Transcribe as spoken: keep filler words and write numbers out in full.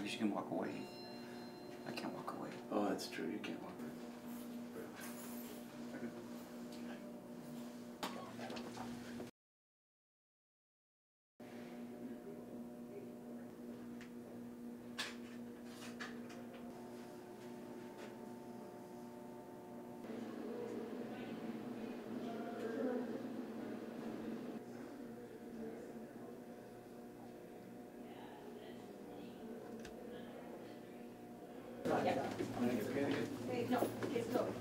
she can walk away. I can't walk away. Oh, that's true. You can't walk away. No, it's not.